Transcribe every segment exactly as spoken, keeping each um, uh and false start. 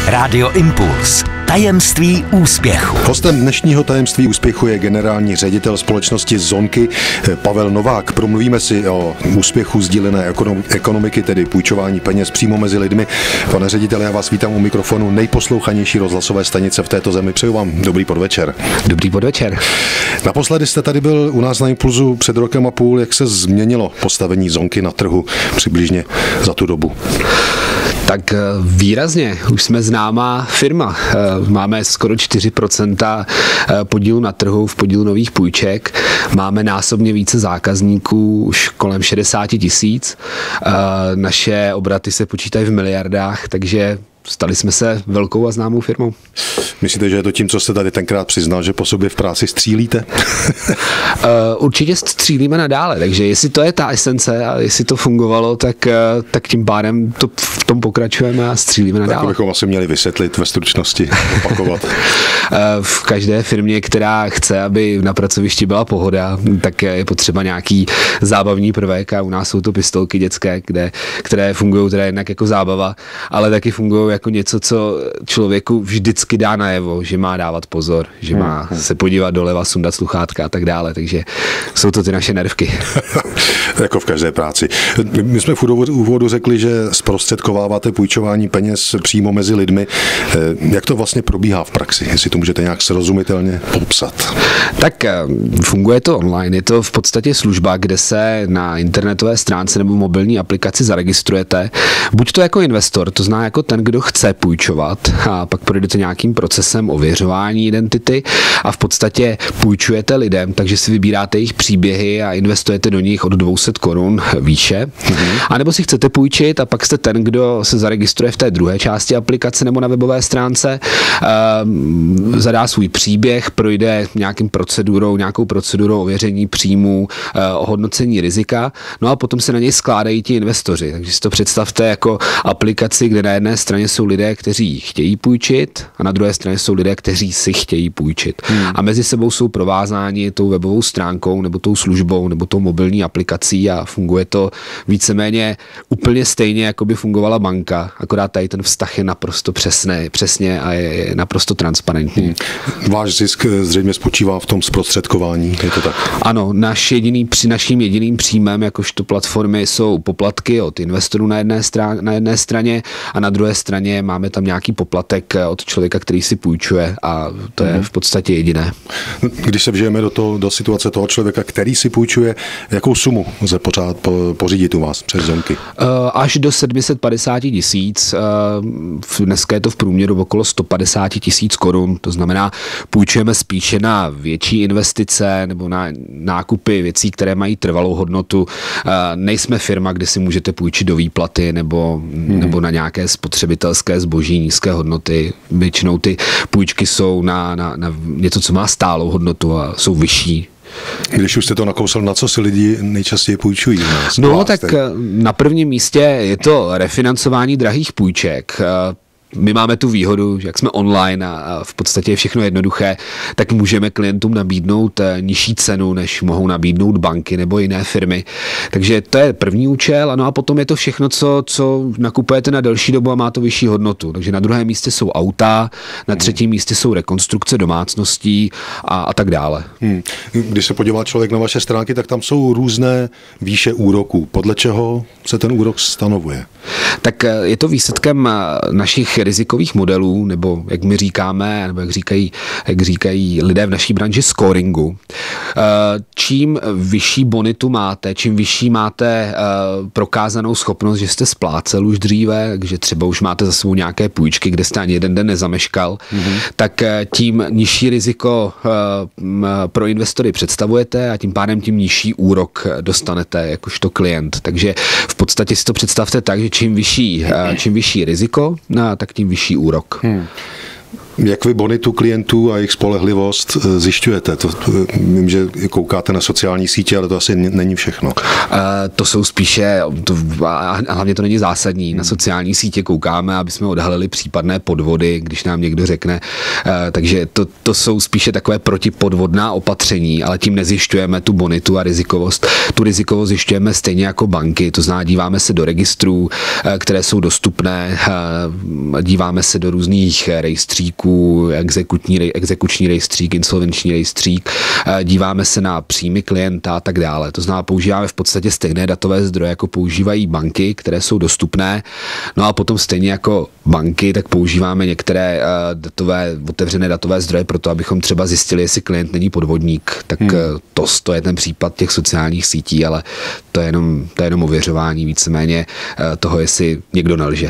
Rádio Impuls. Tajemství úspěchu. Hostem dnešního tajemství úspěchu je generální ředitel společnosti Zonky Pavel Novák. Promluvíme si o úspěchu sdílené ekonomiky, tedy půjčování peněz přímo mezi lidmi. Pane řediteli, já vás vítám u mikrofonu nejposlouchanější rozhlasové stanice v této zemi. Přeju vám dobrý podvečer. Dobrý podvečer. Naposledy jste tady byl u nás na Impulzu před rokem a půl. Jak se změnilo postavení Zonky na trhu přibližně za tu dobu? Tak výrazně, už jsme známá firma. Máme skoro čtyři procenta podílu na trhu v podílu nových půjček. Máme násobně více zákazníků, už kolem šedesát tisíc. Naše obraty se počítají v miliardách, takže stali jsme se velkou a známou firmou. Myslíte, že je to tím, co jste tady tenkrát přiznal, že po sobě v práci střílíte? uh, určitě střílíme nadále, takže jestli to je ta esence a jestli to fungovalo, tak, uh, tak tím pádem to v tom pokračujeme a střílíme nadále. Tak bychom asi měli vysvětlit ve stručnosti, opakovat. uh, v každé firmě, která chce, aby na pracovišti byla pohoda, tak je potřeba nějaký zábavní prvek a u nás jsou to pistolky dětské, kde, které fungují teda jednak jako zábava, ale taky fungují jako něco, co člověku vždycky dá najevo, že má dávat pozor, že má hmm. se podívat doleva, sundat sluchátka a tak dále, takže jsou to ty naše nervky. Jako v každé práci. My jsme v úvodu řekli, že zprostředkováváte půjčování peněz přímo mezi lidmi. Jak to vlastně probíhá v praxi? Jestli to můžete nějak srozumitelně popsat. Tak funguje to online. Je to v podstatě služba, kde se na internetové stránce nebo mobilní aplikaci zaregistrujete. Buď to jako investor, to zná jako ten, kdo chce půjčovat, a pak projdete nějakým procesem ověřování identity a v podstatě půjčujete lidem, takže si vybíráte jejich příběhy a investujete do nich od dvě stě korun výše. Mm-hmm. A nebo si chcete půjčit a pak jste ten, kdo se zaregistruje v té druhé části aplikace nebo na webové stránce, uh, zadá svůj příběh, projde nějakým procedurou, nějakou procedurou ověření příjmů, uh, ohodnocení rizika, no a potom se na něj skládají ti investoři. Takže si to představte jako aplikaci, kde na jedné straně jsou lidé, kteří chtějí půjčit a na druhé straně jsou lidé, kteří si chtějí půjčit. Hmm. A mezi sebou jsou provázáni tou webovou stránkou nebo tou službou nebo tou mobilní aplikací a funguje to víceméně úplně stejně, jako by fungovala banka, akorát tady ten vztah je naprosto přesný, přesně a je, je naprosto transparentní. Hmm. Váš zisk zřejmě spočívá v tom zprostředkování, je to tak? Ano, naš jediný, při naším jediným příjmem, jakožto platformy, jsou poplatky od investorů na jedné, strán, na jedné straně a na druhé straně máme tam nějaký poplatek od člověka, který si půjčuje a to je v podstatě jediné. Když se vžijeme do, toho, do situace toho člověka, který si půjčuje, jakou sumu lze pořád pořídit u vás přes Zonky? Až do sedm set padesát tisíc, dneska je to v průměru okolo sto padesát tisíc korun, to znamená, půjčujeme spíše na větší investice nebo na nákupy věcí, které mají trvalou hodnotu. Nejsme firma, kde si můžete půjčit do výplaty nebo, hmm. nebo na nějaké spotřebitelské zboží nízké hodnoty. Většinou ty půjčky jsou na, na, na něco, co má stálou hodnotu a jsou vyšší. Když už jste to nakousl, na co si lidi nejčastěji půjčují? Nás, no tak teď? Na prvním místě je to refinancování drahých půjček. My máme tu výhodu, že jak jsme online a v podstatě je všechno jednoduché, tak můžeme klientům nabídnout nižší cenu, než mohou nabídnout banky nebo jiné firmy. Takže to je první účel, ano a potom je to všechno, co, co nakupujete na delší dobu a má to vyšší hodnotu. Takže na druhém místě jsou auta, na třetím místě jsou rekonstrukce domácností a, a tak dále. Hmm. Když se podívá člověk na vaše stránky, tak tam jsou různé výše úroků. Podle čeho se ten úrok stanovuje? Tak je to výsledkem našich rizikových modelů, nebo jak my říkáme, nebo jak říkají, jak říkají lidé v naší branži, scoringu. Čím vyšší bonitu máte, čím vyšší máte prokázanou schopnost, že jste splácel už dříve, takže třeba už máte za sebou nějaké půjčky, kde jste ani jeden den nezameškal, mm-hmm. tak tím nižší riziko pro investory představujete a tím pádem tím nižší úrok dostanete jakožto klient. Takže v podstatě si to představte tak, že čím vyšší, čím vyšší riziko, tak tím vyšší úrok. Hmm. Jak vy bonitu klientů a jejich spolehlivost zjišťujete? To, vím, že koukáte na sociální sítě, ale to asi není všechno. Uh, to jsou spíše, to, a hlavně to není zásadní. Na sociální sítě koukáme, aby jsme odhalili případné podvody, když nám někdo řekne. Uh, takže to, to jsou spíše takové protipodvodná opatření, ale tím nezjišťujeme tu bonitu a rizikovost. Tu rizikovost zjišťujeme stejně jako banky, to znamená, díváme se do registrů, uh, které jsou dostupné, uh, díváme se do různých rejstříků, exekuční, exekuční rejstřík, insolvenční rejstřík, uh, díváme se na příjmy klienta a tak dále. To znamená, používáme v podstatě stejné datové zdroje, jako používají banky, které jsou dostupné. No a potom stejně jako banky, tak používáme některé uh, datové, otevřené datové zdroje pro to, abychom třeba zjistili, jestli klient není podvodník. Tak hmm. uh, to, to je ten případ těch sociálních sítí, ale to je jenom, to je jenom ověřování víceméně uh, toho, jestli někdo nelže.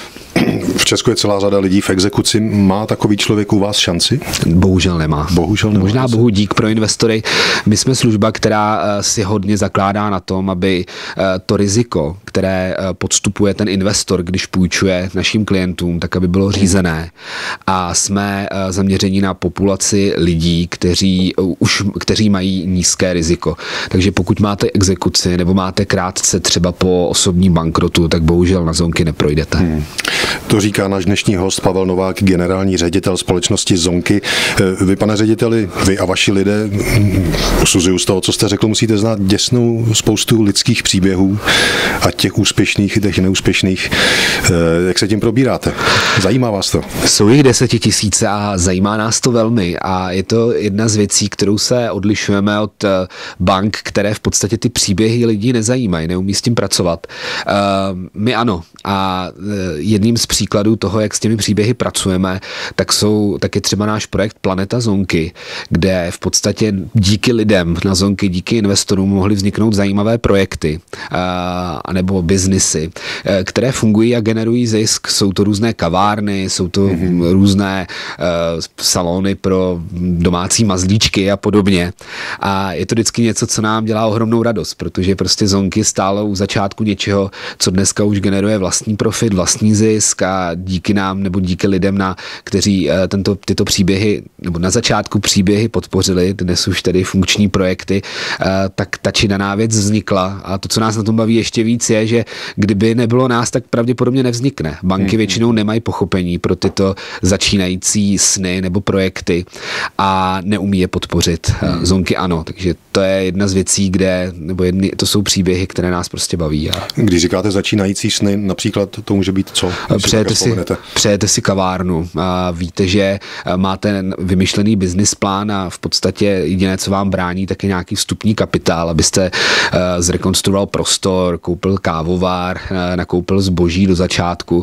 V Česku je celá řada lidí v exekuci. Má takový člověk u vás šanci? Bohužel nemá. Bohužel nemá. Možná bohu dík pro investory. My jsme služba, která si hodně zakládá na tom, aby to riziko, které podstupuje ten investor, když půjčuje našim klientům, tak aby bylo řízené. A jsme zaměření na populaci lidí, kteří už kteří mají nízké riziko. Takže pokud máte exekuci nebo máte krátce třeba po osobním bankrotu, tak bohužel na Zonky neprojdete. Hmm. To říká náš dnešní host Pavel Novák, generální ředitel společnosti Zonky. Vy, pane řediteli, vy a vaši lidé, usuzuju z toho, co jste řekl, musíte znát děsnou spoustu lidských příběhů a těch úspěšných i těch neúspěšných. Jak se tím probíráte? Zajímá vás to? Jsou jich desetitisíce a zajímá nás to velmi a je to jedna z věcí, kterou se odlišujeme od bank, které v podstatě ty příběhy lidí nezajímají, neumí s tím pracovat. My ano a jedním z příkladů toho, jak s těmi příběhy pracujeme, tak jsou taky třeba náš projekt Planeta Zonky, kde v podstatě díky lidem na Zonky, díky investorům mohly vzniknout zajímavé projekty a nebo biznisy, které fungují a generují zisk. Jsou to různé kavárny, jsou to mm-hmm. různé uh, salony pro domácí mazlíčky a podobně. A je to vždycky něco, co nám dělá ohromnou radost, protože prostě Zonky stálo u začátku něčeho, co dneska už generuje vlastní profit, vlastní zisk a díky nám nebo díky lidem, na, kteří uh, tento, tyto příběhy nebo na začátku příběhy podpořili, dnes už tedy funkční projekty, uh, tak ta či daná věc vznikla a to, co nás na tom baví ještě víc, je, že kdyby nebylo nás, tak pravděpodobně nevznikne. Banky hmm. většinou nemají pochopení pro tyto začínající sny nebo projekty a neumí je podpořit. Hmm. Zonky ano, takže to je jedna z věcí, kde, nebo jedny, to jsou příběhy, které nás prostě baví. A... Když říkáte začínající sny, například to může být co? Přejete si, přejete si kavárnu a víte, že máte vymyšlený business plán a v podstatě jediné, co vám brání, tak je nějaký vstupní kapitál, abyste uh, zrekonstruoval prostor, koupil kávovár, uh, nakoupil zboží do začátku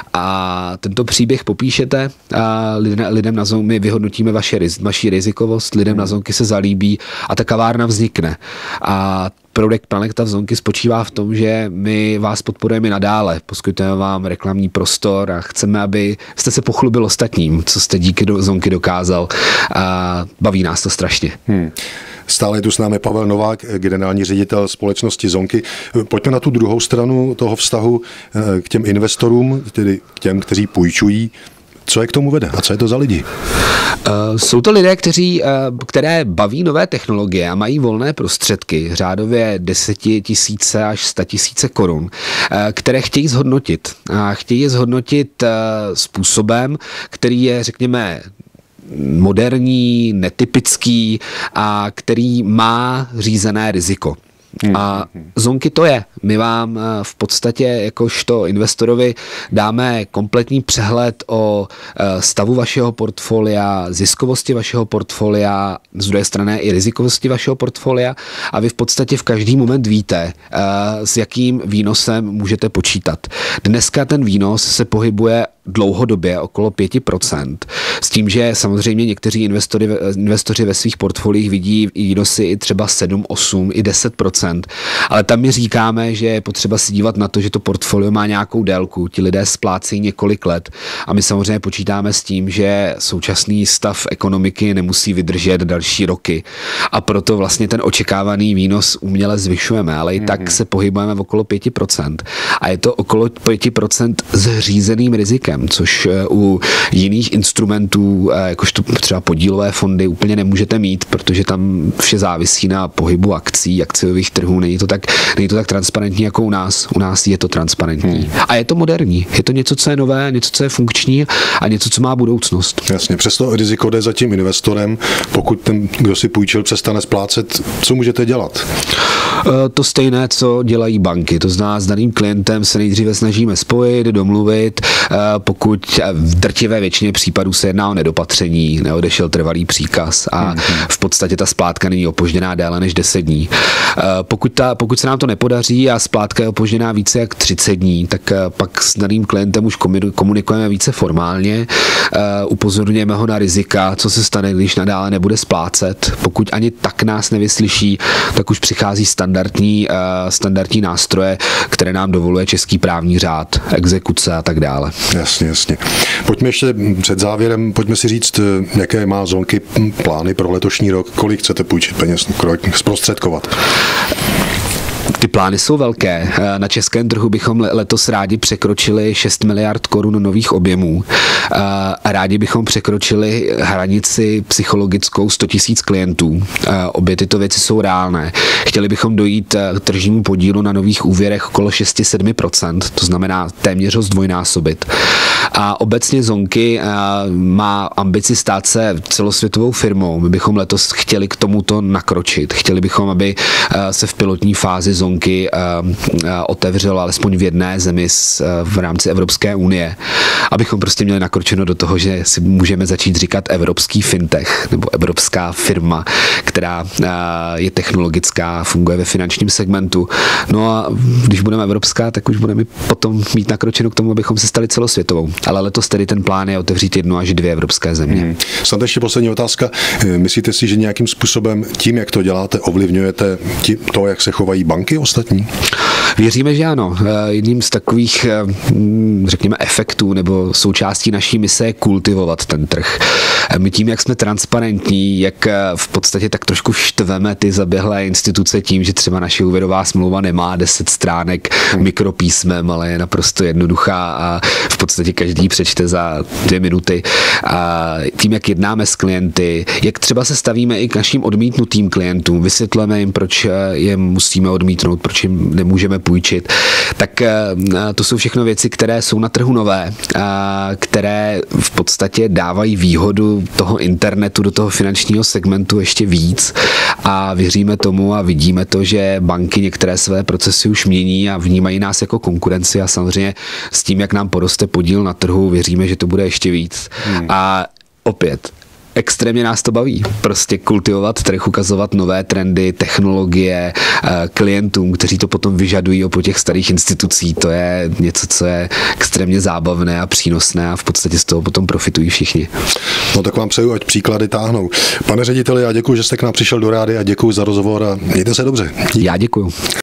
a tento příběh popíšete a lidem na Zonky, my vyhodnotíme vaše, vaši rizikovost, lidem na Zonky se zalíbí a ta kavárna vznikne. A projekt Planeta Zonky spočívá v tom, že my vás podporujeme nadále, poskytujeme vám reklamní prostor a chceme, aby jste se pochlubil ostatním, co jste díky do Zonky dokázal a baví nás to strašně. Hmm. Stále je tu s námi Pavel Novák, generální ředitel společnosti Zonky. Pojďme na tu druhou stranu toho vztahu k těm investorům, tedy k těm, kteří půjčují. Co je k tomu vede a co je to za lidi? Uh, jsou to lidé, kteří, uh, které baví nové technologie a mají volné prostředky, řádově desetitisíce až statisíce korun, uh, které chtějí zhodnotit. A chtějí je zhodnotit uh, způsobem, který je, řekněme, moderní, netypický a který má řízené riziko. A Zonky to je. My vám v podstatě jakožto investorovi dáme kompletní přehled o stavu vašeho portfolia, ziskovosti vašeho portfolia, z druhé strany i rizikovosti vašeho portfolia a vy v podstatě v každý moment víte, s jakým výnosem můžete počítat. Dneska ten výnos se pohybuje dlouhodobě okolo pět procent. S tím, že samozřejmě někteří investoři, investoři ve svých portfoliích vidí výnosy i třeba sedm, osm, i deset procent. Ale tam my říkáme, že je potřeba si dívat na to, že to portfolio má nějakou délku. Ti lidé splácejí několik let a my samozřejmě počítáme s tím, že současný stav ekonomiky nemusí vydržet další roky. A proto vlastně ten očekávaný výnos uměle zvyšujeme, ale i mm-hmm. tak se pohybujeme v okolo pět procent. A je to okolo pět procent s řízeným rizikem, což u jiných instrumentů klientů, jakožto třeba podílové fondy, úplně nemůžete mít, protože tam vše závisí na pohybu akcí, akciových trhů. Není to tak, není to tak transparentní jako u nás. U nás je to transparentní. Hmm. A je to moderní. Je to něco, co je nové, něco, co je funkční a něco, co má budoucnost. Jasně, přesto riziko jde za tím investorem. Pokud ten, kdo si půjčil, přestane splácet, co můžete dělat? To stejné, co dělají banky. To znamená, s daným klientem se nejdříve snažíme spojit, domluvit, pokud v drtivé většině případů se jedná o nedopatření, neodešel trvalý příkaz a v podstatě ta splátka není opožděná déle než deset dní. Pokud, ta, pokud se nám to nepodaří a splátka je opožděná více jak třicet dní, tak pak s daným klientem už komunikujeme více formálně, upozorňujeme ho na rizika, co se stane, když nadále nebude splácet. Pokud ani tak nás nevyslyší, tak už přichází standardní, standardní nástroje, které nám dovoluje český právní řád, exekuce a tak dále. Jasně, jasně. Pojďme ještě před závěrem, pojďme si říct, jaké má Zonky plány pro letošní rok, kolik chcete půjčit peněz, kolik zprostředkovat. Ty plány jsou velké. Na českém trhu bychom letos rádi překročili šest miliard korun nových objemů. A rádi bychom překročili hranici psychologickou sto tisíc klientů. Obě tyto věci jsou reálné. Chtěli bychom dojít k tržnímu podílu na nových úvěrech okolo šest až sedm procent, to znamená téměř ho zdvojnásobit. A obecně Zonky má ambici stát se celosvětovou firmou. My bychom letos chtěli k tomuto nakročit. Chtěli bychom, aby se v pilotní fázi Zonky otevřelo alespoň v jedné zemi v rámci Evropské unie, abychom prostě měli nakročeno do toho, že si můžeme začít říkat evropský fintech nebo evropská firma, která je technologická, funguje ve finančním segmentu. No a když budeme evropská, tak už budeme potom mít nakročeno k tomu, abychom se stali celosvětovou. Ale letos tedy ten plán je otevřít jednu až dvě evropské země. Hmm. Snad ještě poslední otázka. Myslíte si, že nějakým způsobem tím, jak to děláte, ovlivňujete to, jak se chovají banky ostatní? Věříme, že ano. Jedním z takových, řekněme, efektů nebo součástí naší mise je kultivovat ten trh. My tím, jak jsme transparentní, jak v podstatě tak trošku štveme ty zaběhlé instituce tím, že třeba naše úvěrová smlouva nemá deset stránek mikropísmem, ale je naprosto jednoduchá a v podstatě každý přečte za dvě minuty. A tím, jak jednáme s klienty, jak třeba se stavíme i k našim odmítnutým klientům, vysvětlíme jim, proč je musíme odmítnout, proč jim nemůžeme půjčit, tak to jsou všechno věci, které jsou na trhu nové, které v podstatě dávají výhodu toho internetu do toho finančního segmentu ještě víc a věříme tomu a vidíme to, že banky některé své procesy už mění a vnímají nás jako konkurenci a samozřejmě s tím, jak nám poroste podíl na trhu, věříme, že to bude ještě víc. Hmm. A opět, extrémně nás to baví. Prostě kultivovat trh, ukazovat nové trendy, technologie klientům, kteří to potom vyžadují po těch starých institucí. To je něco, co je extrémně zábavné a přínosné a v podstatě z toho potom profitují všichni. No tak vám přeju, ať příklady táhnou. Pane řediteli, já děkuji, že jste k nám přišel do rádia a děkuji za rozhovor a mějte se dobře. Díky. Já děkuji.